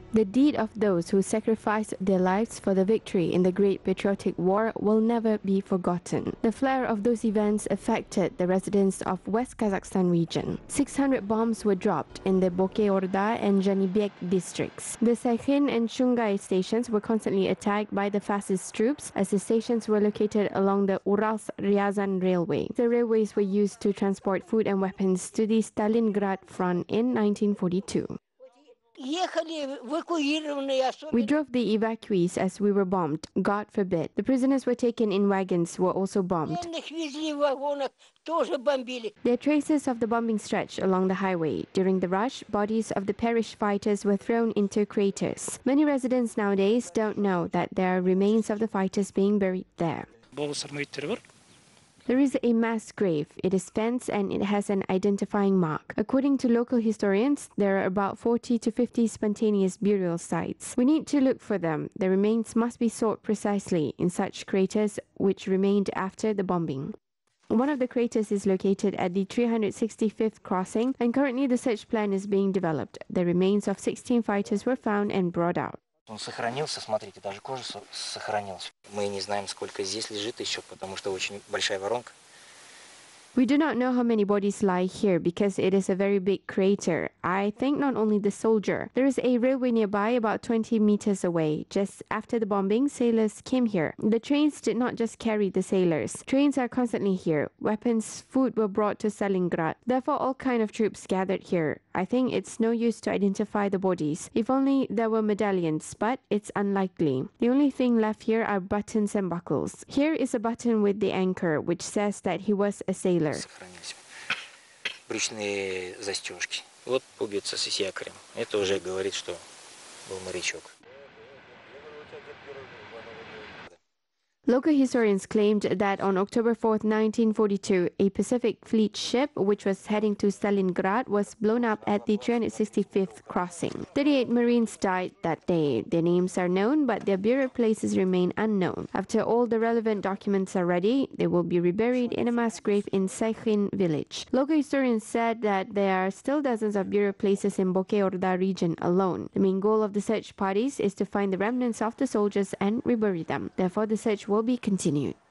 The deed of those who sacrificed their lives for the victory in the Great Patriotic War will never be forgotten. The flare of those events affected the residents of West Kazakhstan region. 600 bombs were dropped in the Boke-Orda and Janibek districts. The Sakhin and Shungai stations were constantly attacked by the fascist troops as the stations were located along the Urals-Ryazan railway. The railways were used to transport food and weapons to the Stalingrad front in 1942. We drove the evacuees as we were bombed. God forbid. The prisoners were taken in wagons were also bombed. There are traces of the bombing stretch along the highway. During the rush, bodies of the perished fighters were thrown into craters. Many residents nowadays don't know that there are remains of the fighters being buried there. There is a mass grave. It is fenced and it has an identifying mark. According to local historians, there are about 40 to 50 spontaneous burial sites. We need to look for them. The remains must be sought precisely in such craters which remained after the bombing. One of the craters is located at the 365th crossing, and currently the search plan is being developed. The remains of 16 fighters were found and brought out. Он сохранился, смотрите, даже кожа сохранилась. Мы не знаем, сколько здесь лежит еще, потому что очень большая воронка. We do not know how many bodies lie here because it is a very big crater. I think not only the soldier. There is a railway nearby about 20 meters away. Just after the bombing, sailors came here. The trains did not just carry the sailors. Trains are constantly here. Weapons, food were brought to Stalingrad. Therefore, all kinds of troops gathered here. I think it's no use to identify the bodies. If only there were medallions, but it's unlikely. The only thing left here are buttons and buckles. Here is a button with the anchor, which says that he was a sailor. Брючные застежки. Вот пуговица с якорем. Это уже говорит, что был морячок. Local historians claimed that on October 4, 1942, a Pacific Fleet ship which was heading to Stalingrad was blown up at the 365th crossing. 38 Marines died that day. Their names are known, but their burial places remain unknown. After all the relevant documents are ready, they will be reburied in a mass grave in Sakhin village. Local historians said that there are still dozens of burial places in Boke-Orda region alone. The main goal of the search parties is to find the remnants of the soldiers and rebury them. Therefore, the search will be continued.